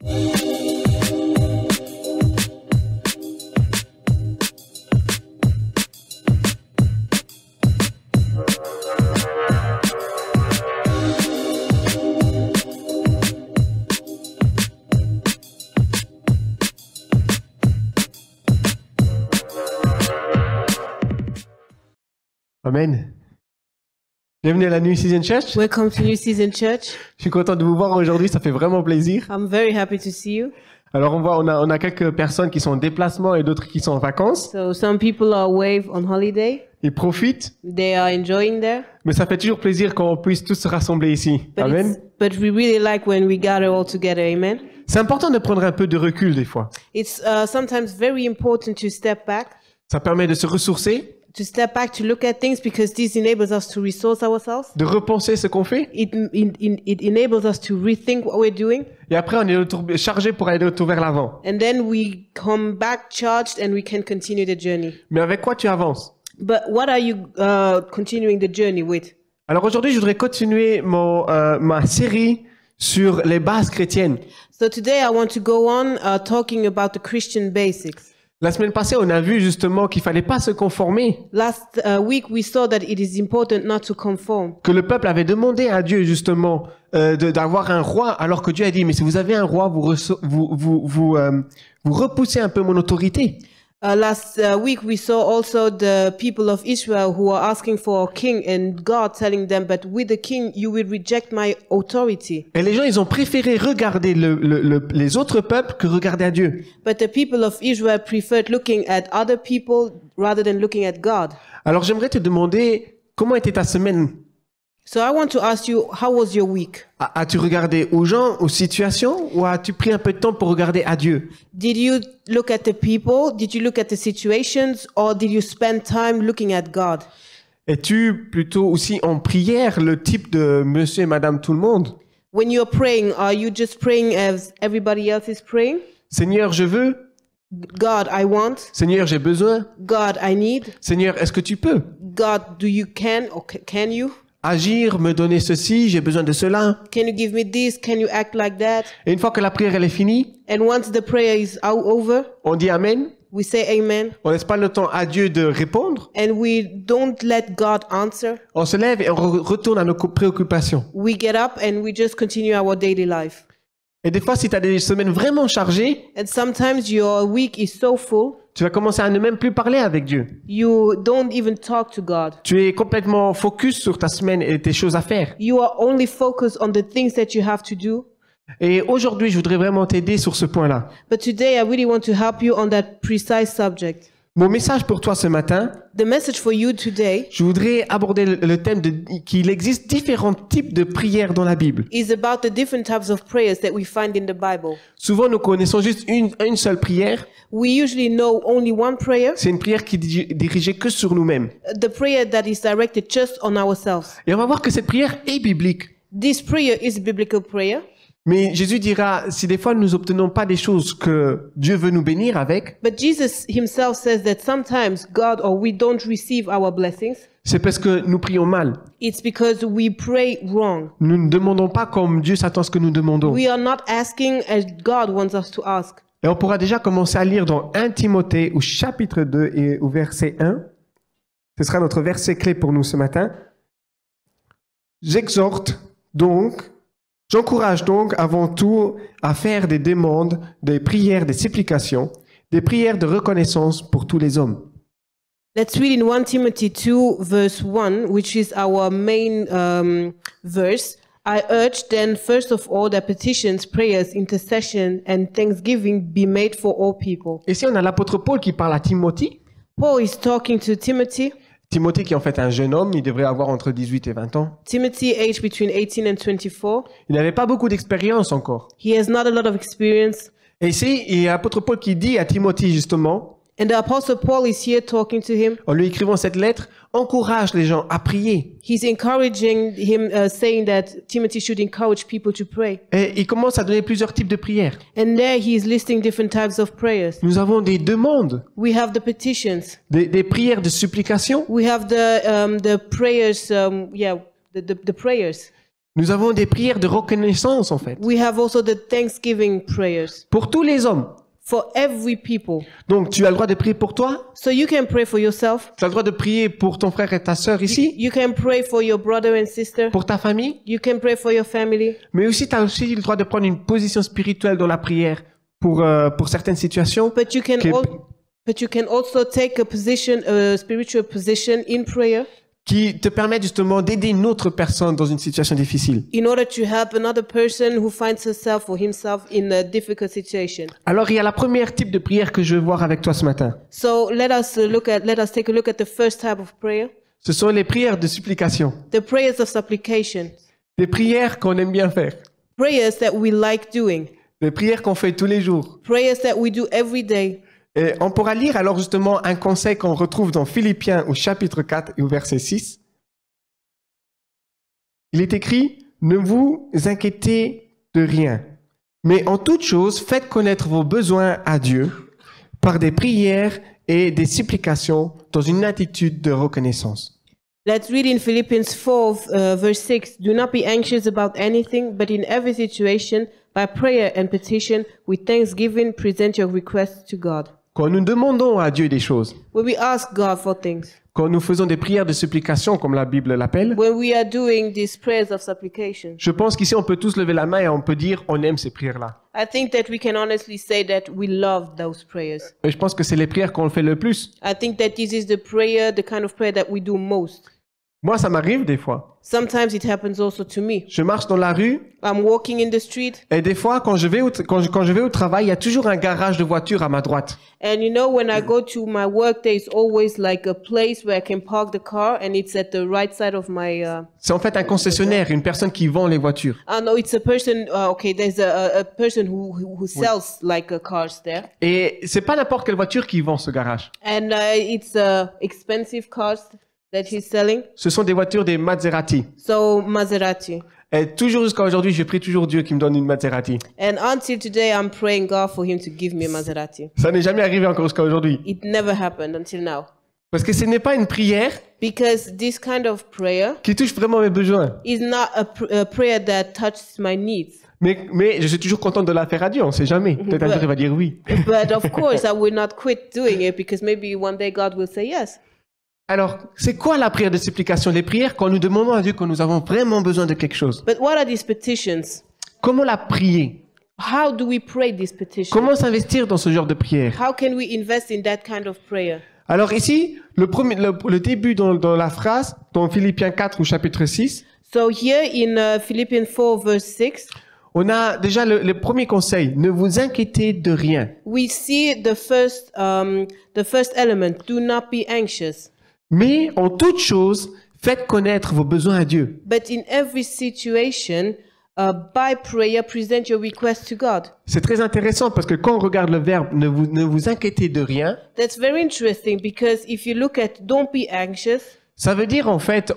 Amen. Bienvenue à la New Season Church. Welcome to New Season Church. Je suis content de vous voir aujourd'hui, ça fait vraiment plaisir. I'm very happy to see you. Alors on a quelques personnes qui sont en déplacement et d'autres qui sont en vacances. So some people are away on holiday. Ils profitent, They are enjoying there. mais ça fait toujours plaisir quand on puisse tous se rassembler ici. Amen. But we really like when we gather all together. Amen. C'est important de prendre un peu de recul des fois. It's sometimes very important to step back. Ça permet de se ressourcer, To step back to look at things because this enables us to resource ourselves. de repenser ce qu'on fait. It enables us to rethink what we're doing. Et après, on est chargé pour aller retour vers l'avant. And then we come back charged and we can continue the journey. Mais avec quoi tu avances? But what are you continuing the journey with? Alors aujourd'hui, je voudrais continuer ma série sur les bases chrétiennes. So today I want to go on talking about the Christian basics. La semaine passée, on a vu justement qu'il fallait pas se conformer, Last week we saw that it is important not to conform. que le peuple avait demandé à Dieu justement d'avoir un roi, alors que Dieu a dit, mais si vous avez un roi, vous repoussez un peu mon autorité. Last week we saw also the people of Israel who are asking for a king and God telling them, but with the king you will reject my authority. Et les gens, ils ont préféré regarder les autres peuples que regarder à Dieu. But the people of Israel preferred looking at other people rather than looking at God. Alors j'aimerais te demander, comment était ta semaine? So I want to ask you, how was your week? As-tu regardé aux gens, aux situations, ou as-tu pris un peu de temps pour regarder à Dieu? Did you look at the people? Did you look at the situations? Or did you spend time looking at God? Es-tu plutôt aussi en prière, le type de monsieur et madame tout le monde? When you're praying, are you just praying as everybody else is praying? Seigneur, je veux. God, I want. Seigneur, j'ai besoin. God, I need. Seigneur, est-ce que tu peux God, do you can or can you? agir, me donner ceci, j'ai besoin de cela? Can you give me this? Can you act like that? Et une fois que la prière elle est finie, And once the prayer is over, on dit Amen. we say amen. On laisse pas le temps à Dieu de répondre. And we don't let God answer. On se lève et on retourne à nos préoccupations. We get up and we just continue our daily life. Et des fois, si tu as des semaines vraiment chargées, And sometimes your week is so full, tu vas commencer à ne même plus parler avec Dieu. you don't even talk to God. Tu es complètement focus sur ta semaine et tes choses à faire. You are only focused on the things that you have to do. Et aujourd'hui, je voudrais vraiment t'aider sur ce point-là. But today I really want to help you on that precise subject. Mon message pour toi ce matin, The message for you today je voudrais aborder le thème qu'il existe différents types de prières dans la Bible. is about the different types of prayers that we find in the Bible. Souvent, nous connaissons juste une seule prière. We usually know only one prayer, C'est une prière qui est dirigée que sur nous-mêmes. the prayer that is directed just on ourselves. Et on va voir que cette prière est biblique. This prayer is a biblical prayer. Mais Jésus dira, si des fois nous n'obtenons pas des choses que Dieu veut nous bénir avec, But Jesus himself says that sometimes God or we don't receive our blessings. c'est parce que nous prions mal. It's because we pray wrong. Nous ne demandons pas comme Dieu s'attend à ce que nous demandons. We are not asking as God wants us to ask. Et on pourra déjà commencer à lire dans 1 Timothée au chapitre 2 et au verset 1. Ce sera notre verset clé pour nous ce matin. J'encourage donc avant tout à faire des demandes, des prières, des supplications, des prières de reconnaissance pour tous les hommes. Let's read in 1 Timothy 2 verse 1, which is our main verse. I urge then first of all that petitions, prayers, intercession and thanksgiving be made for all people. Ici, on a l'apôtre Paul qui parle à Timothée. Paul is talking to Timothy. Timothée qui est en fait un jeune homme, il devrait avoir entre 18 et 20 ans. Timothy aged between 18 and 24. Il n'avait pas beaucoup d'expérience encore. He has not a lot of experience. Et ici, il y a l'apôtre Paul qui dit à Timothée justement, And the apostle Paul is here talking to him. en lui écrivant cette lettre, encourage les gens à prier. He's encouraging him, saying that Timothy should encourage people to pray. Et il commence à donner plusieurs types de prières. And there he is listing different types of prayers. Nous avons des demandes, We have the petitions. des prières de supplication. We have the prayers, the prayers. Nous avons des prières de reconnaissance, en fait, We have also the thanksgiving prayers pour tous les hommes. for every people. Donc, tu as le droit de prier pour toi, So you can pray for yourself. tu as le droit de prier pour ton frère et ta sœur ici, You can pray for your brother and sister. pour ta famille, You can pray for your family. mais aussi tu as aussi le droit de prendre une position spirituelle dans la prière pour certaines situations. But you can Que- but you can also take a position, a spiritual position in prayer qui te permettent justement d'aider une autre personne dans une situation difficile. in order to help another person who finds herself or himself in a difficult situation. Alors, il y a la première type de prière que je veux voir avec toi ce matin. So let us take a look at the first type of prayer, Ce sont les prières de supplication. the prayers of supplication, Des prières qu'on aime bien faire. prayers that we like doing, Des prières qu'on fait tous les jours. prayers that we do every day. Et on pourra lire alors justement un conseil qu'on retrouve dans Philippiens au chapitre 4 et au verset 6. Il est écrit « Ne vous inquiétez de rien, mais en toute chose, faites connaître vos besoins à Dieu par des prières et des supplications dans une attitude de reconnaissance. » Let's read in Philippians 4, verse 6. Do not be anxious about anything, but in every situation, by prayer and petition, with thanksgiving, present your requests to God. Quand nous demandons à Dieu des choses, When we ask God for things, quand nous faisons des prières de supplication, comme la Bible l'appelle, when we are doing these prayers of supplication, je pense qu'ici on peut tous lever la main et on peut dire on aime ces prières-là. I think that we can honestly say that we love those prayers. Et je pense que c'est les prières qu'on fait le plus. I think that this is the prayer, the kind of prayer that we do most. Moi, ça m'arrive des fois. Sometimes it happens also to me. Je marche dans la rue I'm walking in the street, et des fois, quand je vais au travail, il y a toujours un garage de voitures à ma droite. and you know, when I go to my work, there's always like a place where I can park the car, and it's at the right side of my. C'est en fait un concessionnaire, une personne qui vend les voitures. No, it's a person. Okay, there's a person who sells like cars there, Et c'est pas n'importe quelle voiture qui vend ce garage. and it's expensive cars that he's selling. Ce sont des voitures des Maserati. So Maserati. Et toujours jusqu'à aujourd'hui, je prie toujours Dieu qui me donne une Maserati. And until today, I'm praying God for him to give me a Maserati. Ça n'est jamais arrivé encore jusqu'à aujourd'hui. It never happened until now. Parce que ce n'est pas une prière Because this kind of prayer qui touche vraiment mes besoins. is not a prayer that touches my needs. Mais je suis toujours content de la faire à Dieu, on sait jamais. Peut-être un jour il va dire oui. But of course, I will not quit doing it because maybe one day God will say yes. Alors, c'est quoi la prière de supplication? Les prières quand nous demandons à Dieu que nous avons vraiment besoin de quelque chose. But what are these petitions? Comment la prier? How do we pray these petitions? Comment s'investir dans ce genre de prière? How can we invest in that kind of prayer? Alors ici, le début dans la phrase, dans Philippiens 4 ou chapitre 6, So here in Philippians 4 verse 6, on a déjà le premier conseil. Ne vous inquiétez de rien. we see the first element. Do not be anxious. Mais en toute chose, faites connaître vos besoins à Dieu. But in every situation, by prayer, present your request to God. C'est très intéressant parce que quand on regarde le verbe ne vous inquiétez de rien, That's very interesting because if you look at don't be anxious, ça veut dire en fait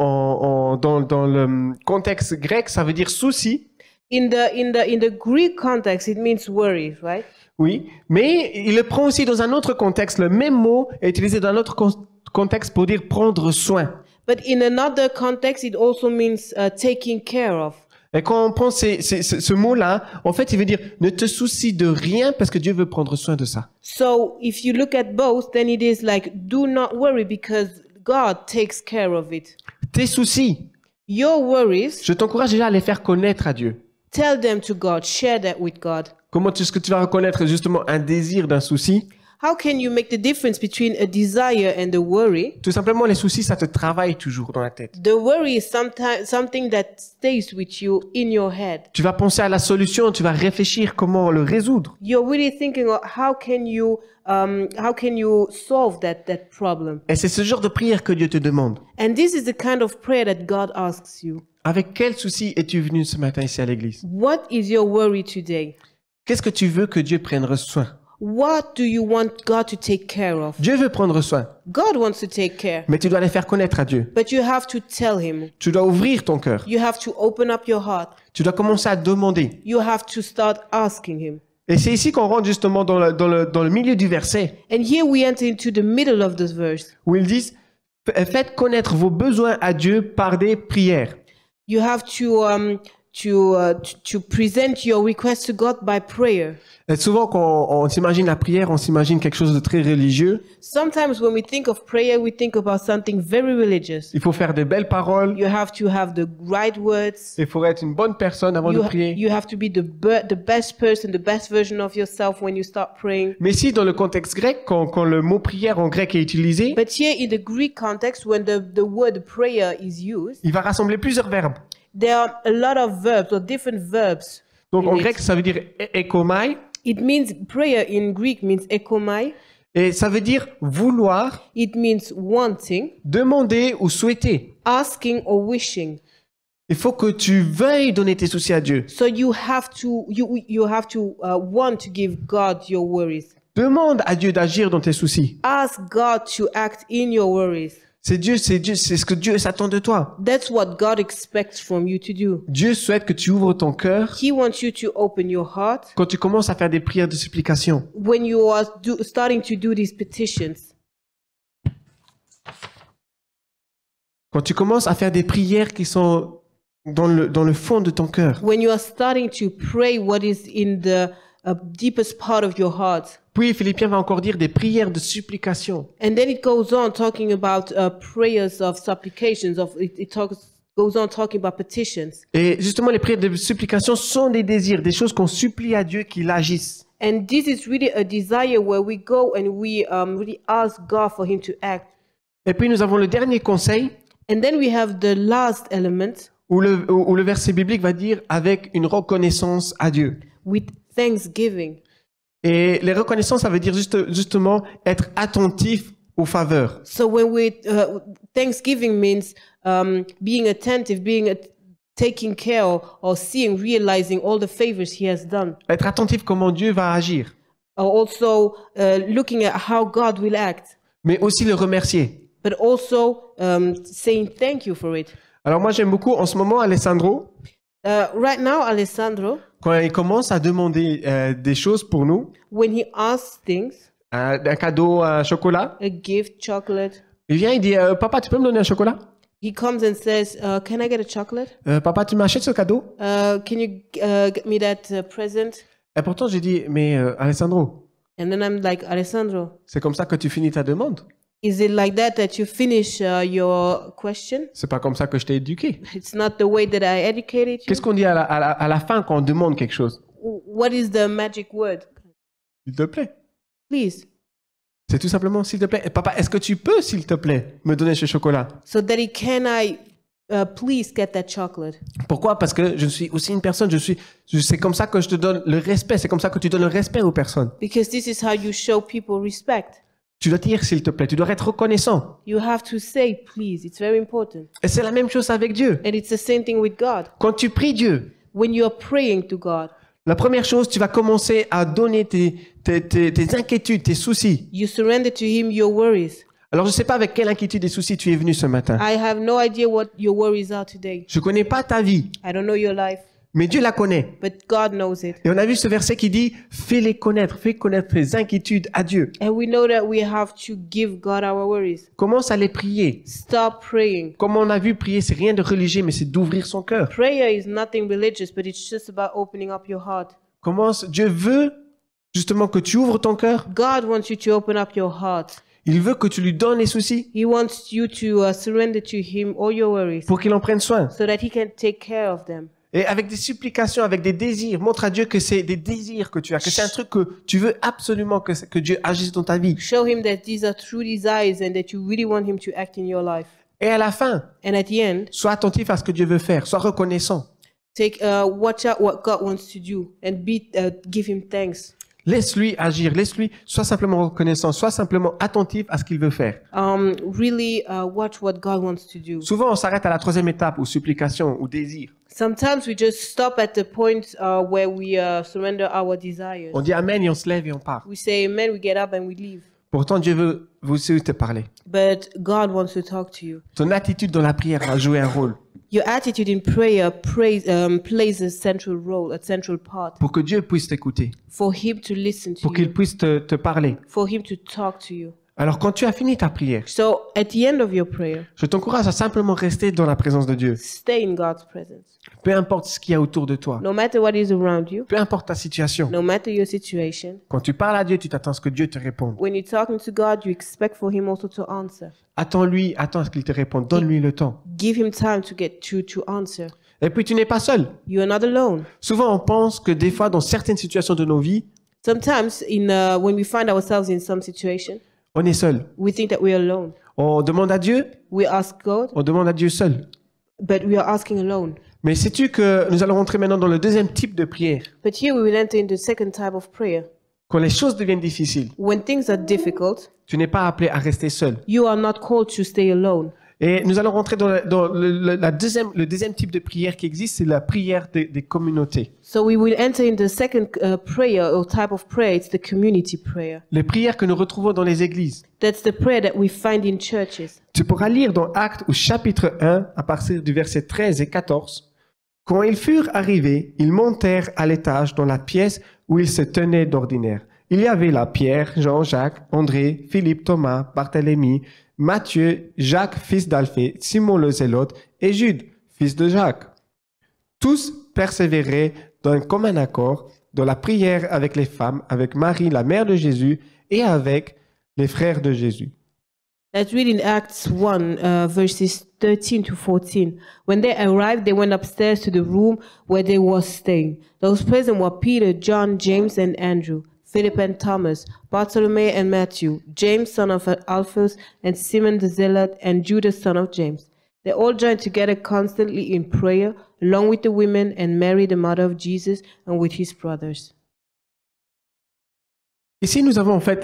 dans le contexte grec, ça veut dire souci. in the Greek context, it means worry, right? Oui, mais il le prend aussi dans un autre contexte. Le même mot est utilisé dans un autre contexte pour dire prendre soin. But in another context, it also means taking care of. Et quand on prend ce mot-là, en fait, il veut dire ne te soucie de rien parce que Dieu veut prendre soin de ça. So if you look at both, then it is like do not worry because God takes care of it. Tes soucis, Your worries, je t'encourage déjà à les faire connaître à Dieu. tell them to God, share that with God. Comment est-ce que tu vas reconnaître justement un désir d'un souci? How can you make the difference between a desire and a worry? Tout simplement, les soucis, ça te travaille toujours dans la tête. The worry is something that stays with you in your head. Tu vas penser à la solution, tu vas réfléchir comment le résoudre. You're really thinking of how can you solve that problem. Et c'est ce genre de prière que Dieu te demande. And this is the kind of prayer that God asks you. Avec quel souci es-tu venu ce matin ici à l'église? What is your worry today? Qu'est-ce que tu veux que Dieu prenne soin? What do you want God to take care of? Dieu veut prendre soin, God wants to take care, mais tu dois les faire connaître à Dieu. but you have to tell him. Tu dois ouvrir ton cœur. You have to open up your heart. Tu dois commencer à demander. You have to start asking him. Et c'est ici qu'on rentre justement dans le milieu du verset, And here we enter into the middle of this verse. où ils disent « Faites connaître vos besoins à Dieu par des prières. You have to present your request to God by prayer. Et souvent, quand on s'imagine la prière, on s'imagine quelque chose de très religieux. Sometimes when we think of prayer, we think about something very religious. Il faut faire de belles paroles. You have to have the right words. Il faut être une bonne personne avant de prier. You have to be the best person, the best version of yourself when you start praying. Mais si dans le contexte grec, quand le mot prière en grec est utilisé, But here in the Greek context, when the word prayer is used, il va rassembler plusieurs verbes. there are a lot of verbs or different verbs. Donc en in it. grec, ça veut dire ekomai, It means prayer in Greek means ekomai. et ça veut dire vouloir, It means wanting, demander ou souhaiter. asking or wishing. Il faut que tu veuilles donner tes soucis à Dieu. So you have to want to give God your worries. Demande à Dieu d'agir dans tes soucis. Ask God to act in your worries. C'est ce que Dieu s'attend de toi. That's what God expects from you to do. Dieu souhaite que tu ouvres ton cœur He wants you to open your heart quand tu commences à faire des prières de supplication. when you are starting to do these petitions. Quand tu commences à faire des prières qui sont dans le fond de ton cœur. When you are starting to pray what is in the deepest part of your heart. Puis Philippiens va encore dire des prières de supplication. And then it goes on talking about prayers of supplications. Goes on talking about petitions. Et justement, les prières de supplication sont des désirs, des choses qu'on supplie à Dieu qu'il agisse. And this is really a desire where we go and we really ask God for Him to act. Et puis nous avons le dernier conseil And then we have the last element où le verset biblique va dire avec une reconnaissance à Dieu. with thanksgiving. Et les reconnaissances, ça veut dire justement être attentif aux faveurs. So when thanksgiving means being attentive, taking care or seeing, realizing all the favors He has done. Être attentif comment Dieu va agir, Also looking at how God will act, mais aussi le remercier. but also saying thank you for it. Alors moi j'aime beaucoup en ce moment Alessandro, Right now, Alessandro, quand il commence à demander des choses pour nous, when he asks things, un cadeau, un chocolat, a gift, chocolate, il vient, il dit papa tu peux me donner un chocolat? he comes and says, can I get a chocolate? Papa tu m'achètes ce cadeau? Can you get me that present? Et pourtant j'ai dit mais Alessandro, And then I'm like, Alessandro, c'est comme ça que tu finis ta demande? is it like that you finish your question? C'est pas comme ça que je t'ai éduqué. It's not the way that I educated you. Qu'est-ce qu'on dit à la fin quand on demande quelque chose? What is the magic word? S'il te plaît. Please. C'est tout simplement s'il te plaît. Et papa, est-ce que tu peux, s'il te plaît, me donner ce chocolat? So Daddy, can I please get that chocolate? Pourquoi? Parce que je suis aussi une personne. C'est comme ça que je te donne le respect. C'est comme ça que tu donnes le respect aux personnes. Because this is how you show people respect. Tu dois dire s'il te plaît. Tu dois être reconnaissant. You have to say please. It's very important. Et c'est la même chose avec Dieu. And it's the same thing with God. Quand tu pries Dieu, When you are praying to God, la première chose, tu vas commencer à donner tes inquiétudes, tes soucis. you surrender to Him your worries. Alors, je ne sais pas avec quelle inquiétude et soucis tu es venu ce matin. I have no idea what your worries are today. Je ne connais pas ta vie, I don't know your life, mais Dieu la connaît. but God knows it. Et on a vu ce verset qui dit « fais connaître tes inquiétudes à Dieu And we know that we have to give God our worries. ». Commence à les prier. Stop praying. Comme on a vu, prier, c'est rien de religieux, mais c'est d'ouvrir son cœur. Prayer is nothing religious, but it's just about opening up your heart. Dieu veut justement que tu ouvres ton cœur. God wants you to open up your heart. Il veut que tu lui donnes les soucis He wants you to surrender to Him all your worries pour qu'il en prenne soin. so that He can take care of them. Et avec des supplications, avec des désirs, montre à Dieu que c'est des désirs que tu as, que c'est un truc que tu veux absolument que Dieu agisse dans ta vie. Show Him that these are true desires and that you really want Him to act in your life. Et à la fin, And at the end, sois attentif à ce que Dieu veut faire, sois reconnaissant. watch out what God wants to do and give Him thanks. Laisse-lui agir, sois simplement reconnaissant, sois simplement attentif à ce qu'il veut faire. Really watch what God wants to do. Souvent, on s'arrête à la troisième étape, ou supplication, ou désir. Sometimes we just stop at the point where we surrender our desires. On dit Amen et on se lève et on part. We say amen, we get up and we leave. Pourtant, Dieu veut aussi te parler. But God wants to talk to you. Ton attitude dans la prière va jouer un rôle Your attitude in prayer plays a central role, a central part pour que Dieu puisse t'écouter, for Him to listen to pour qu'il you, puisse te parler. for Him to talk to you. Alors quand tu as fini ta prière, So at the end of your prayer, je t'encourage à simplement rester dans la présence de Dieu. stay in God's presence. Peu importe ce qu'il y a autour de toi, No matter what is around you, peu importe ta situation. no matter your situation, Quand tu parles à Dieu, tu t'attends à ce que Dieu te réponde. when you're talking to God, you expect for Him also to answer. Attends-lui, attends à ce qu'il te réponde. Donne-lui le temps. Give Him time to answer. Et puis tu n'es pas seul. You are not alone. Souvent, on pense que des fois, dans certaines situations de nos vies, Sometimes, when we find ourselves in some situation, on est seul. we think that we are alone. On demande à Dieu, We ask God, on demande à Dieu seul. but we are asking alone. Mais sais-tu que nous allons rentrer maintenant dans le deuxième type de prière? But here we will enter into the second type of prayer. Quand les choses deviennent difficiles, When things are difficult, tu n'es pas appelé à rester seul. you are not called to stay alone. Et nous allons rentrer dans le deuxième type de prière qui existe, c'est la prière des communautés. So we will enter in the second prayer or type of prayer. It's the community prayer. Les prières que nous retrouvons dans les églises. That's the prayer that we find in churches. Tu pourras lire dans Actes au chapitre 1, à partir du verset 13 et 14. Quand ils furent arrivés, ils montèrent à l'étage dans la pièce où ils se tenaient d'ordinaire. Il y avait là Pierre, Jean, Jacques, André, Philippe, Thomas, Barthélemy, Matthieu, Jacques, fils d'Alphée, Simon le Zélote et Jude, fils de Jacques. Tous persévéraient d'un commun accord dans la prière avec les femmes, avec Marie, la mère de Jésus, et avec les frères de Jésus. Let's read in Acts 1, verses 13 to 14. When they arrived, they went upstairs to the room where they were staying. Those present were Peter, John, James, and Andrew, Philip and Thomas, Bartholomew and Matthew, James, son of Alphaeus, and Simon the Zealot, and Judas, son of James. They all joined together constantly in prayer, along with the women and Mary, the mother of Jesus, and with his brothers. Ici, nous avons en fait,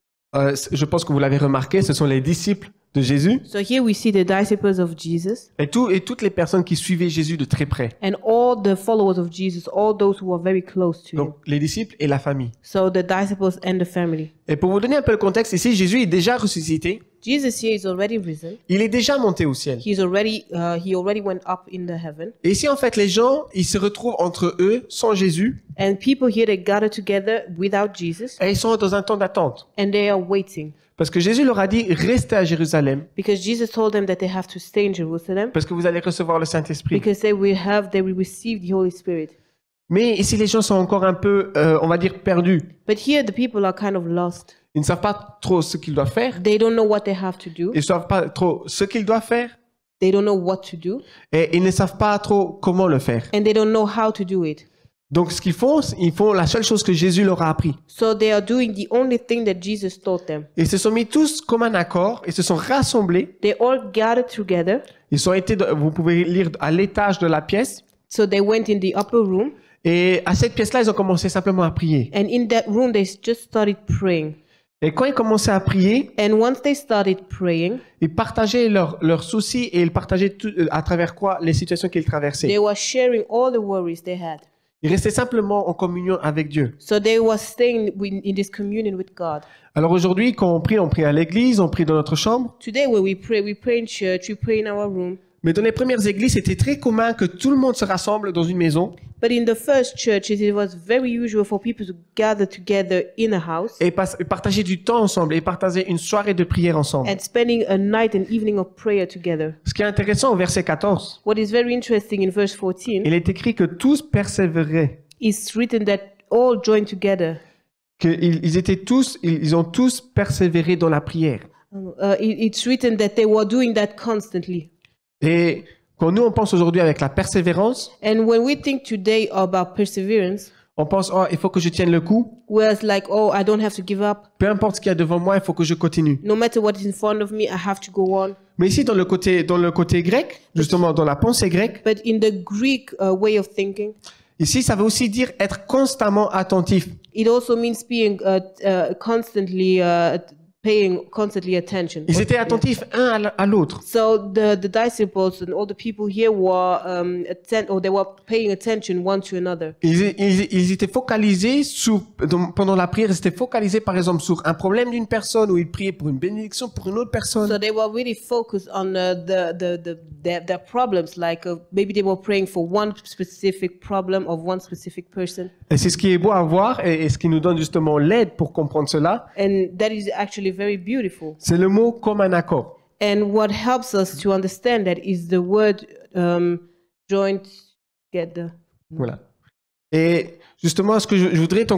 je pense que vous l'avez remarqué, ce sont les disciples de Jésus So here we see the disciples of Jesus et toutes les personnes qui suivaient Jésus de très près. and all the followers of Jesus, all those who are very close to him. Donc, les disciples et la famille. So the disciples and the family. Et pour vous donner un peu le contexte, ici, Jésus est déjà ressuscité. Jesus here is already risen. Il est déjà monté au ciel. He already went up in the heaven. Et ici, en fait, les gens, ils se retrouvent entre eux, sans Jésus, And people here, they gather together without Jesus, et ils sont dans un temps d'attente. and they are waiting. Parce que Jésus leur a dit, restez à Jérusalem, Because Jesus told them that they have to stay in Jerusalem, parce que vous allez recevoir le Saint-Esprit. because they will receive the Holy Spirit. Mais ici, les gens sont encore un peu, on va dire, perdus. But here, the people are kind of lost. Ils ne savent pas trop ce qu'ils doivent faire. They don't know what they have to do. Ils ne savent pas trop ce qu'ils doivent faire. They don't know what to do. Et ils ne savent pas trop comment le faire. And they don't know how to do it. Donc, ce qu'ils font la seule chose que Jésus leur a appris. So they are doing the only thing that Jesus taught them. Ils se sont mis tous comme un accord, ils se sont rassemblés. They all gathered together. Ils ont été, vous pouvez lire à l'étage de la pièce. So they went in the upper room. Et à cette pièce-là, ils ont commencé simplement à prier. And in that room, they just started praying. Et quand ils commençaient à prier, And once they started praying, ils partageaient leurs soucis et ils partageaient tout, à travers quoi les situations qu'ils traversaient. they were sharing all the worries they had. Ils restaient simplement en communion avec Dieu. So they were staying in this communion with God. Alors aujourd'hui, quand on prie à l'église, on prie dans notre chambre. Today when we pray in church, we pray in our room. Mais dans les premières églises, c'était très commun que tout le monde se rassemble dans une maison But in the first churches, it was very usual for people to gather together in a house et partager du temps ensemble et partager une soirée de prière ensemble. and spending a night and evening of prayer together. Ce qui est intéressant au verset 14, What is very interesting in verse 14 il est écrit que tous persévéraient, is written that all joined together. ils ont tous persévéré dans la prière. It's written that they were doing that constantly. Et quand nous on pense aujourd'hui avec la persévérance, And when we think today about perseverance, on pense oh il faut que je tienne le coup, whereas like, oh, I don't have to give up. peu importe ce qu'il y a devant moi, il faut que je continue. No matter what is in front of me, I have to go on. Mais ici dans le côté grec, justement dans la pensée grecque, But in the Greek way of thinking, ici ça veut aussi dire être constamment attentif. it also means being paying constantly attention. Ils étaient attentifs un à l'autre. So the disciples and all the people here were they were paying attention one to another. Ils étaient focalisés pendant la prière, ils étaient focalisés par exemple sur un problème d'une personne ou ils priaient pour une bénédiction pour une autre personne. So they were really focused on their problems. Like maybe they were praying for one specific problem of one specific person. Et c'est ce qui est beau à voir et ce qui nous donne justement l'aide pour comprendre cela. And that is actually very beautiful. C'est le mot comme un accord. And what helps us to understand that is the word joined together. Voilà. Et justement, ce que je voudrais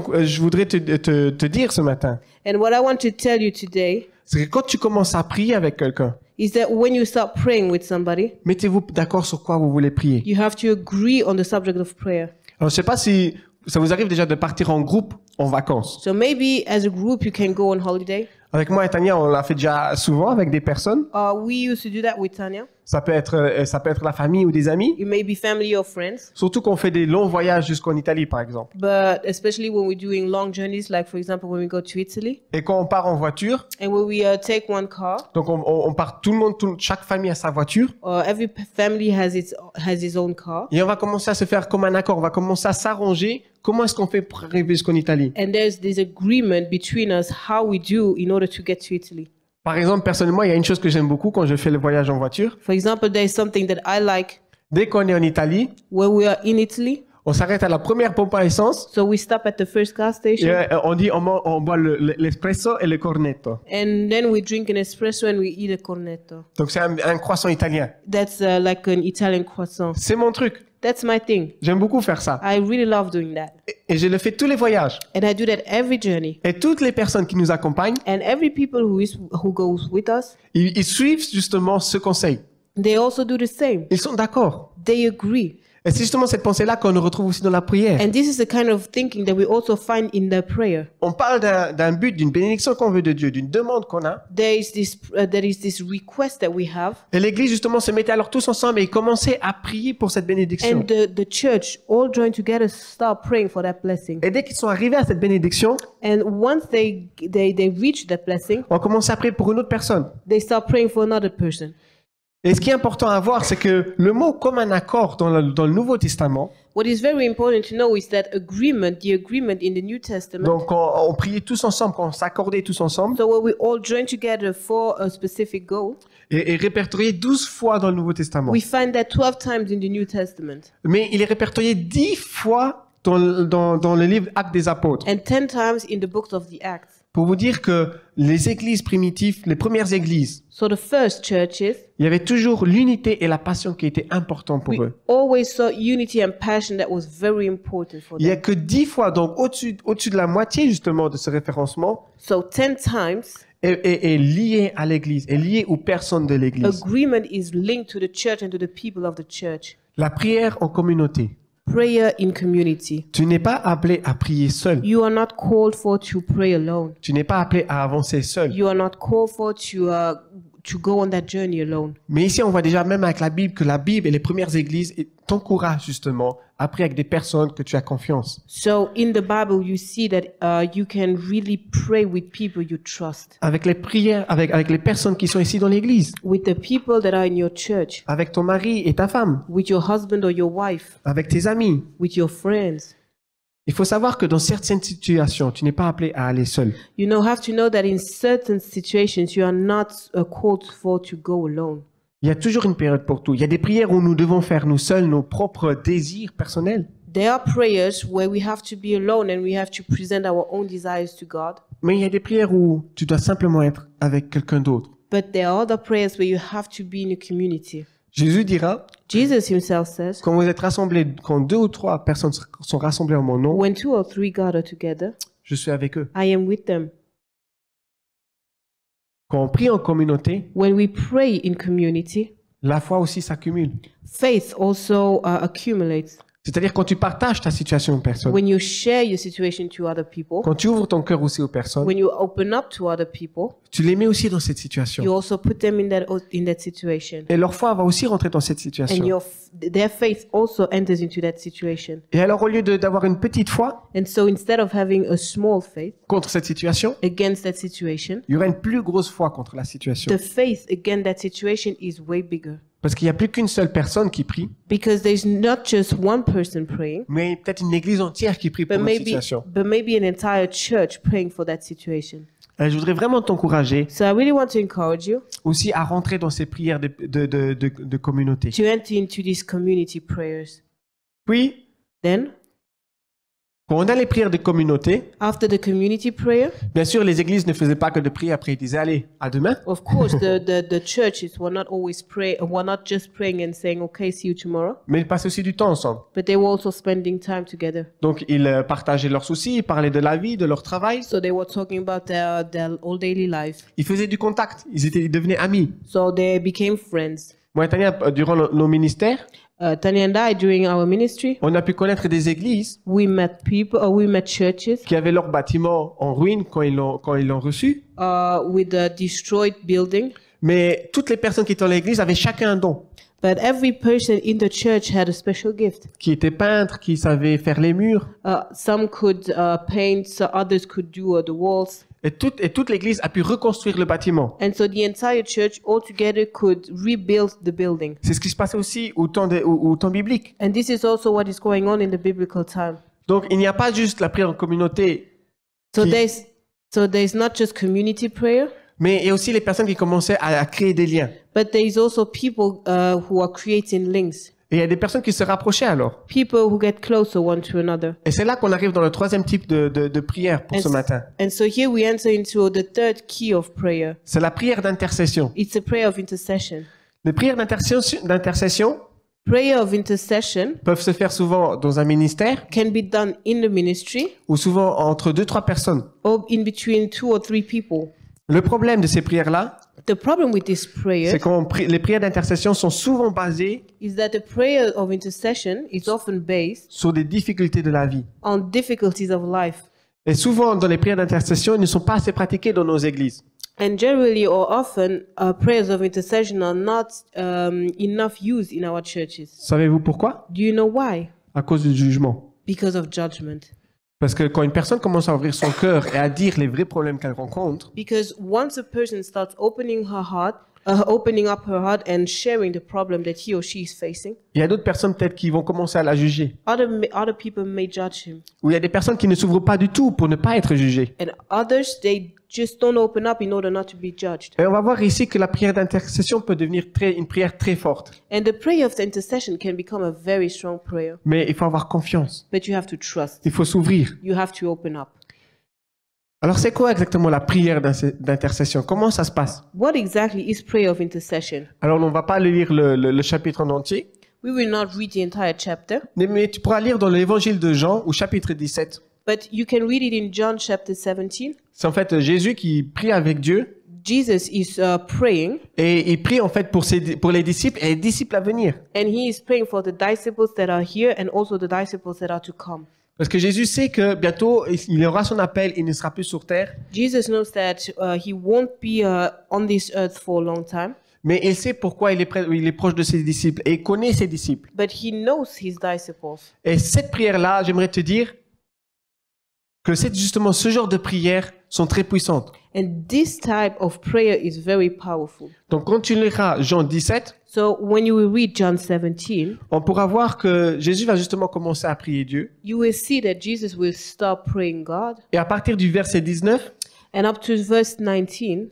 te dire ce matin, And what I want to tell you today c'est que quand tu commences à prier avec quelqu'un, is that when you start praying with somebody, mettez-vous d'accord sur quoi vous voulez prier. you have to agree on the subject of prayer. Alors, je sais pas si ça vous arrive déjà de partir en groupe en vacances. So maybe as a group you can go on holiday. Avec moi et Tania, on l'a fait déjà souvent avec des personnes. We used to do that with Tanya. Ça peut être la famille ou des amis. It may be family or friends. Surtout qu'on fait des longs voyages jusqu'en Italie, par exemple. But especially when we're doing long journeys, like for example when we go to Italy, Et quand on part en voiture, and when we take one car, donc on part chaque famille a sa voiture. every family has his own car, Et on va commencer à se faire comme un accord. On va commencer à s'arranger. Comment est-ce qu'on fait pour arriver jusqu'en Italie? and there's this agreement between us how we do in order to get to Italy. Par exemple, personnellement, il y a une chose que j'aime beaucoup quand je fais le voyage en voiture. For example, there is something that I like Dès qu'on est en Italie, when we are in Italy. on s'arrête à la première pompe à essence. So we stop at the first gas station, Et on boit l'espresso et le cornetto. and then we drink an espresso and we eat a cornetto. Donc c'est un croissant italien. That's like an Italian croissant. C'est mon truc. That's my thing. J'aime beaucoup faire ça. I really love doing that. Et je le fais tous les voyages. And I do that every journey. Et toutes les personnes qui nous accompagnent, And every people who goes with us, ils suivent justement ce conseil. they also do the same. Ils sont d'accord. They agree. Et c'est justement cette pensée-là qu'on retrouve aussi dans la prière. And this is the kind of thinking that we also find in the prayer. On parle d'un but, d'une bénédiction qu'on veut de Dieu, d'une demande qu'on a. There is this request that we have. Et l'Église, justement, se mettait alors tous ensemble et commençait à prier pour cette bénédiction. And the church all join together, start praying for that blessing. Et dès qu'ils sont arrivés à cette bénédiction, And once they reach that blessing, on commençait à prier pour une autre personne. they start praying for another person. Et ce qui est important à voir, c'est que le mot comme un accord dans le Nouveau Testament, What is very important to know is that the agreement in the New Testament. donc on priait tous ensemble, quand on s'accordait tous ensemble, So when we all join together for a specific goal, est répertorié 12 fois dans le Nouveau Testament. we find that 12 times in the New Testament. Mais il est répertorié 10 fois dans le livre Actes des Apôtres. And 10 times in the books of the Acts. Pour vous dire que les églises primitives, les premières églises, So the first churches, il y avait toujours l'unité et la passion qui étaient importants pour we eux. always saw unity and passion that was very important for Il n'y a them. que 10 fois, donc au-dessus de la moitié justement de ce référencement, So 10 times, est lié à l'église, est lié aux personnes de l'église. agreement is linked to the church and to the people of the church. La prière en communauté. Prayer in community. Tu n'es pas appelé à prier seul. You are not called for to pray alone. Tu n'es pas appelé à avancer seul. You are not called for to go on that journey alone. Mais ici, on voit déjà même avec la Bible que la Bible et les premières églises t'encouragent justement à prier avec des personnes que tu as confiance. So in the Bible, you see that you can really pray with people you trust, Avec les prières, avec les personnes qui sont ici dans l'église. with the people that are in your church, Avec ton mari et ta femme. with your husband or your wife, Avec tes amis. with your friends. Il faut savoir que dans certaines situations, tu n'es pas appelé à aller seul. You have to know that in certain situations, you are not called for to go alone. Il y a toujours une période pour tout. Il y a des prières où nous devons faire nous seuls nos propres désirs personnels. There are prayers where we have to be alone and we have to present our own desires to God. Mais il y a des prières où tu dois simplement être avec quelqu'un d'autre. But there are other prayers where you have to be in a community. Jésus dira, Jesus himself says, quand vous êtes rassemblés, quand 2 ou 3 personnes sont rassemblées en mon nom, when 2 or 3 gather together, je suis avec eux. I am with them. Quand on prie en communauté, When we pray in community, la foi aussi s'accumule. faith also accumulates. C'est-à-dire quand tu partages ta situation aux personnes, When you share your situation to other people, quand tu ouvres ton cœur aussi aux personnes, when you open up to other people, tu les mets aussi dans cette you situation. also put them in that situation. Et leur foi va aussi rentrer dans cette And situation. their faith also enters into that situation. Et alors au lieu d'avoir une petite foi And so instead of having a small faith contre cette situation, against that situation, il y aura une plus grosse foi contre la situation. the faith against that situation is way bigger. Parce qu'il n'y a plus qu'une seule personne qui prie, Because there's not just one person praying, mais peut-être une église entière qui prie pour but une maybe, situation. but maybe an entire church praying for that situation. Et je voudrais vraiment t'encourager So I really want to encourage you aussi à rentrer dans ces prières de communauté. to enter into these community prayers. Puis, Then, Quand on a les prières de communauté, after the community prayer, bien sûr, les églises ne faisaient pas que de prier, après ils disaient, allez, à demain. of course, the churches were not always were not just praying and saying, okay, see you tomorrow, Mais ils passaient aussi du temps ensemble. but they were also spending time together. Donc, ils partageaient leurs soucis, ils parlaient de la vie, de leur travail. So they were talking about their all daily life. Ils faisaient du contact. Ils devenaient amis. So they became friends. Moi et Tania, durant nos ministères, Tanya and I, during our ministry, on a pu connaître des églises we met churches qui avaient leur bâtiment en ruine quand ils l'ont reçu. with a destroyed building. Mais toutes les personnes qui étaient dans l'église avaient chacun un don. But every person in the church had a special gift. Qui étaient peintres, qui savaient faire les murs. Some could paint, so others could do the walls. Et toute l'église a pu reconstruire le bâtiment. And so the entire church altogether could rebuild the building. C'est ce qui se passait aussi au temps biblique. And this is also what is going on in the biblical time. Donc, il n'y a pas juste la prière en communauté, So Qui- there's not just community prayer, mais il y a aussi les personnes qui commençaient à créer des liens. but there is also people who are creating links. Et il y a des personnes qui se rapprochaient alors. People who get closer one to another. Et c'est là qu'on arrive dans le troisième type de prière pour ce matin. And so here we enter into the third key of prayer. C'est la prière d'intercession. It's a prayer of intercession. Les prières d'intercession Prayer of intercession peuvent se faire souvent dans un ministère can be done in the ministry ou souvent entre 2-3 personnes. or in between 2 or 3 people. Le problème de ces prières-là, The problem with this prayer c'est que les prières d'intercession sont souvent basées is that the prayer of intercession is often based sur des difficultés de la vie. on difficulties of life. Et souvent, dans les prières d'intercession, ils ne sont pas assez pratiquées dans nos églises. And generally or often, prayers of intercession are not enough used in our churches. Savez-vous pourquoi? Do you know why? À cause du jugement. Because of judgment. Parce que quand une personne commence à ouvrir son cœur et à dire les vrais problèmes qu'elle rencontre, Because once a person starts opening up her heart and sharing the problem that he or she is facing, il y a d'autres personnes peut-être qui vont commencer à la juger. other people may judge him. Ou il y a des personnes qui ne s'ouvrent pas du tout pour ne pas être jugées. And others, they just don't open up in order not to be judged. Et on va voir ici que la prière d'intercession peut devenir une prière très forte. And the prayer of intercession can become a very strong prayer. Mais il faut avoir confiance. But you have to trust. Il faut s'ouvrir. You have to open up. Alors c'est quoi exactement la prière d'intercession? Comment ça se passe? What exactly is prayer of intercession? Alors on ne va pas lire le chapitre en entier. We will not read the entire chapter, Mais tu pourras lire dans l'évangile de Jean au chapitre 17. but you can read it in John chapter 17. C'est en fait Jésus qui prie avec Dieu Jesus is praying, et il prie en fait pour les disciples et les disciples à venir. and he is praying for the disciples that are here and also the disciples that are to come. Parce que Jésus sait que bientôt il aura son appel, il ne sera plus sur terre. Jesus knows that he won't be on this earth for a long time, Mais il sait pourquoi il est proche de ses disciples et il connaît ses disciples. but he knows his disciples. Et cette prière-là, j'aimerais te dire que c'est justement ce genre de prières sont très puissantes. And this type of prayer is very powerful. Donc quand tu liras Jean 17, So when you will read John 17, on pourra voir que Jésus va justement commencer à prier Dieu. you will see that Jesus will start praying God. Et à partir du verset 19, And up to verse 19,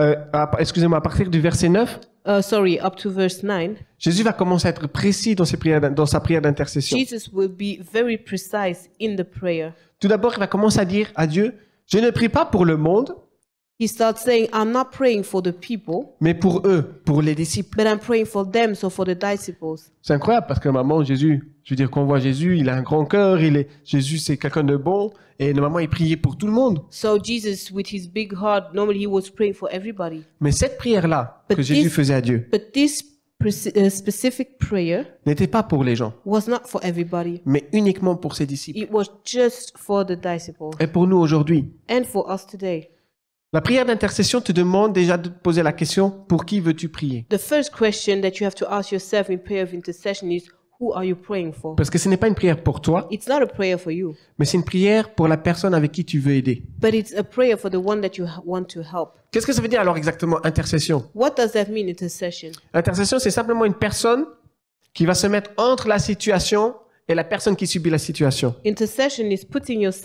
à partir du verset 9, up to verse 9, Jésus va commencer à être précis dans sa prière d'intercession. Jesus will be very precise in the prayer. Tout d'abord, il va commencer à dire à Dieu, je ne prie pas pour le monde, He starts saying, I'm not praying for the people, mais pour eux, pour les disciples. but I'm praying for them, so for the disciples. C'est incroyable parce que normalement, Jésus, je veux dire, quand on voit Jésus, il a un grand cœur, Jésus, c'est quelqu'un de bon, et normalement, il priait pour tout le monde. So Jesus, with his big heart, normally he was praying for everybody. Mais cette prière-là que But Jésus this- faisait à Dieu But this specific prayer n'était pas pour les gens, was not for everybody. mais uniquement pour ses disciples. It was just for the disciples Et pour nous aujourd'hui, and for us today. la prière d'intercession te demande déjà de te poser la question, pour qui veux-tu prier? The first question that you have to ask yourself in prayer of intercession is, who are you praying for? Parce que ce n'est pas une prière pour toi, It's not a prayer for you, mais c'est une prière pour la personne avec qui tu veux aider. but it's a prayer for the one that you want to help. Qu'est-ce que ça veut dire alors exactement intercession? What does that mean, intercession? L'intercession, c'est simplement une personne qui va se mettre entre la situation et la personne qui subit la situation. Intercession is putting yourself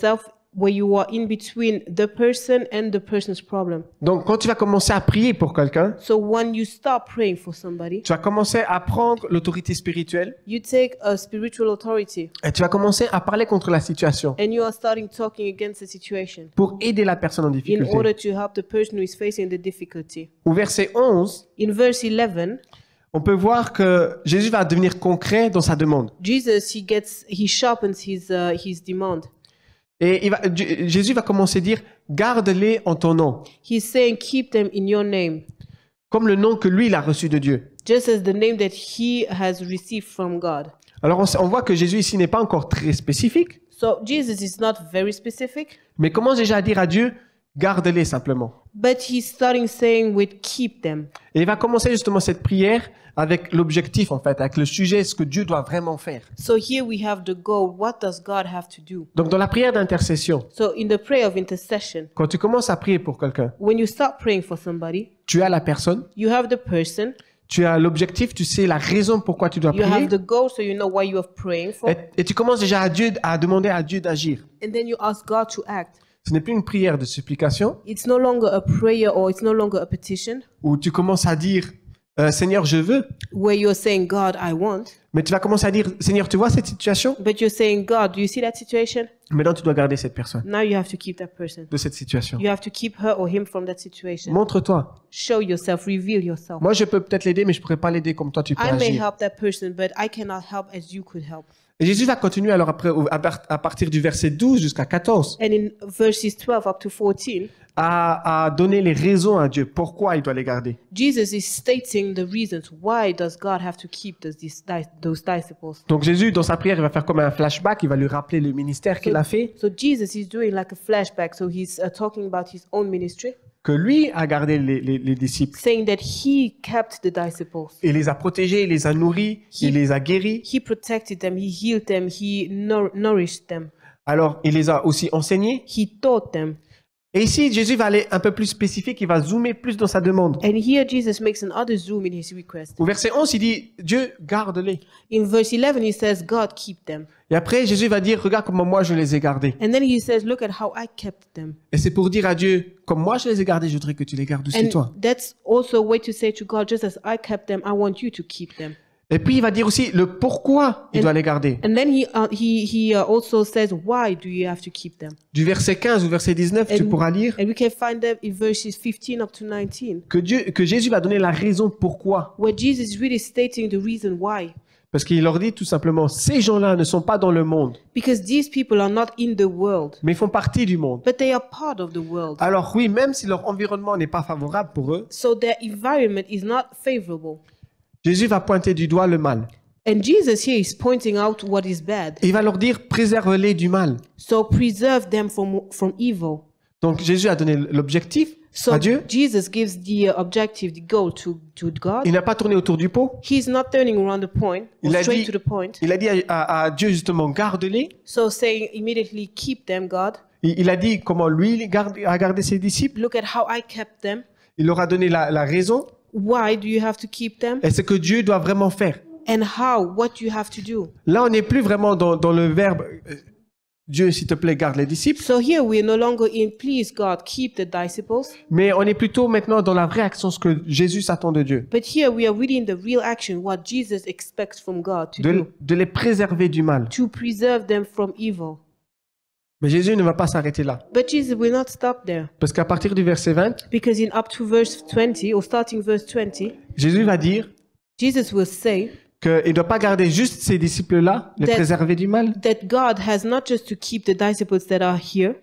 where you are in between the person and the person's problem. Donc, quand tu vas commencer à prier pour quelqu'un, So when you start praying for somebody, tu vas commencer à prendre l'autorité spirituelle you take a spiritual authority et tu vas commencer à parler contre la situation and you are starting talking against the situation pour aider la personne en in difficulté. order to help the person who is facing the difficulty. Au verset 11, In verse 11, on peut voir que Jésus va devenir concret dans sa demande. Jesus, he sharpens his demand. Et Jésus va commencer à dire, garde-les en ton nom, He's saying, keep them in your name, comme le nom que lui, il a reçu de Dieu. just as the name that he has received from God. Alors, on voit que Jésus ici n'est pas encore très spécifique, So Jesus is not very specific, mais commence déjà à dire à Dieu, garde-les simplement. but he's starting saying with keep them. Et il va commencer justement cette prière avec l'objectif, en fait, avec le sujet, ce que Dieu doit vraiment faire. So here we have the goal. What does God have to do? Donc, dans la prière d'intercession, So in the prayer of intercession, quand tu commences à prier pour quelqu'un, when you start praying for somebody, tu as la personne, you have the person, tu as l'objectif, tu sais la raison pourquoi tu dois you prier, have the goal, so you know why you are praying for, et tu commences déjà à demander à Dieu d'agir. and then you ask God to act. Ce n'est plus une prière de supplication It's no longer a prayer or it's no longer a petition où tu commences à dire Seigneur, je veux, where you're saying, God, I want, mais tu vas commencer à dire Seigneur, tu vois cette situation? but you're saying, God, do you see that situation? Maintenant, tu dois garder cette personne Now you have to keep that person. de cette situation. You have to keep her or him from that situation. Montre-toi. Show yourself, reveal yourself. Moi, je peux peut-être l'aider, mais je ne pourrais pas l'aider comme toi, tu peux I may agir. help that person, but I cannot help as you could help. Et Jésus va continuer alors après, à partir du verset 12 jusqu'à 14, And in verses 12 up to 14, à donner les raisons à Dieu, pourquoi il doit les garder. Jesus is stating the reasons why does God have to keep those disciples. Donc Jésus, dans sa prière, il va faire comme un flashback, il va lui rappeler le ministère qu'il a fait, So Jesus is doing like a flashback. So he's talking about his own ministry, que lui a gardé les disciples. saying that he kept the disciples. Il les a protégés, il les a nourris, il les a guéris. He protected them, he healed them, he nourished them, Alors, il les a aussi enseignés. he taught them. Et ici, Jésus va aller un peu plus spécifique, il va zoomer plus dans sa demande. And here Jesus makes another zoom in his request. Au verset 11, il dit, Dieu, garde-les. In verse 11, he says, God, keep them. Et après, Jésus va dire, regarde comment moi je les ai gardés. And then he says, look at how I kept them. Et c'est pour dire à Dieu, comme moi je les ai gardés, je voudrais que tu les gardes aussi toi. And that's also a way to say to God, just as I kept them, I want you to keep them. Et puis il va dire aussi le pourquoi il doit les garder. And then he also says, why do you have to keep them? Du verset 15 au verset 19, tu pourras lire And we can find them in verses 15 up to 19, que Jésus va donner la raison pourquoi. where Jesus is really stating the reason why. Parce qu'il leur dit tout simplement, ces gens-là ne sont pas dans le monde, Because these people are not in the world, mais font partie du monde. but they are part of the world. Alors oui, même si leur environnement n'est pas favorable pour eux, So their environment is not favorable. Jésus va pointer du doigt le mal. And Jesus here is pointing out what is bad. Et il va leur dire, préserve-les du mal. So preserve them from evil. Donc Jésus a donné l'objectif So à Dieu. Jesus gives the objective, the goal to God. Il n'a pas tourné autour du pot. He's not turning around the point, Il or a straight dit, to the point. il a dit à Dieu justement, garde-les. So saying immediately, keep them, God. Il a dit comment lui a gardé ses disciples. Look at how I kept them. Il leur a donné la raison. Why do you have to keep them? Et ce que Dieu doit vraiment faire. And how, what you have to do. Là, on n'est plus vraiment dans le verbe Dieu, s'il te plaît, garde les disciples. So here we are no longer in, please God, keep the disciples. Mais on est plutôt maintenant dans la vraie action, ce que Jésus s'attend de Dieu. But here we are really in the real action, what Jesus expects from God to do. De les préserver du mal. To preserve them from evil. Mais Jésus ne va pas s'arrêter là. But Jesus will not stop there. Parce qu'à partir du verset 20, Because in up to verse 20, or starting verse 20, Jésus va dire Jesus will say qu'il ne doit pas garder juste ces disciples-là, les préserver du mal, that God has not just to keep the disciples that are here,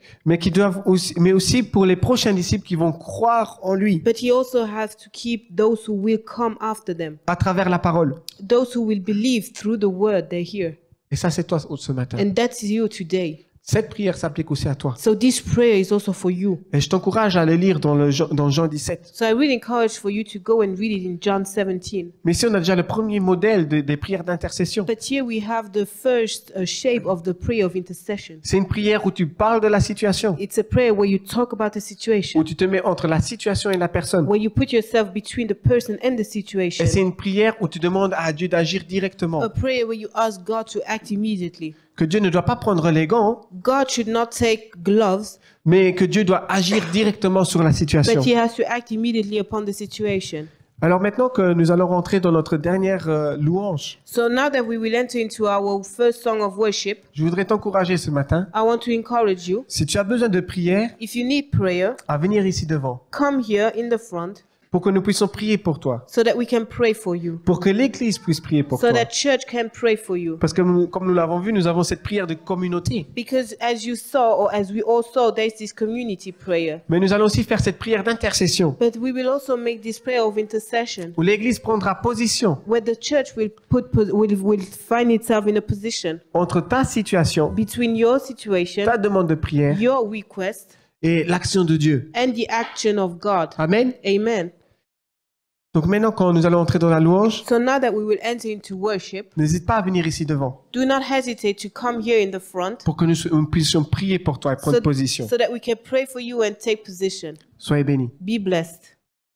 mais aussi pour les prochains disciples qui vont croire en lui but he also has to keep those who will come after them, à travers la parole. those who will believe through the word they hear. Et ça, c'est toi ce matin. And that's you today. Cette prière s'applique aussi à toi. So this prayer is also for you. Et je t'encourage à le lire dans Jean 17. So I really encourage for you to go and read it in John 17. Mais ici, on a déjà le premier modèle des prières d'intercession. But here we have the first shape of the prayer of intercession. C'est une prière où tu parles de la situation, It's a prayer where you talk about the situation, où tu te mets entre la situation et la personne. where you put yourself between the person and the situation. Et c'est une prière où tu demandes à Dieu d'agir directement. A prayer where you ask God to act immediately. que Dieu ne doit pas prendre les gants, God should not take gloves, mais que Dieu doit agir directement sur la situation. but he has to act immediately upon the situation. Alors maintenant que nous allons rentrer dans notre dernière louange, So now that we will enter into our first song of worship, je voudrais t'encourager ce matin, I want to encourage you. si tu as besoin de prière, If you need prayer, à venir ici devant, come here in the front pour que nous puissions prier pour toi, so that we can pray for you, pour que l'Église puisse prier pour so toi. that church can pray for you. Parce que comme nous l'avons vu, nous avons cette prière de communauté. Because as you saw, or as we all saw, there's this community prayer. Mais nous allons aussi faire cette prière d'intercession, But we will also make this prayer of intercession, où l'Église prendra position where the church will will find itself in a position entre ta situation, between your situation, ta demande de prière your request, et l'action de Dieu. and the action of God. Amen. Amen. Donc maintenant, quand nous allons entrer dans la louange, So now that we will enter into worship, n'hésite pas à venir ici devant do not hesitate to come here in the front pour que nous puissions prier pour toi et prendre position. so that we can pray for you and take position. Soyez bénis. Be blessed.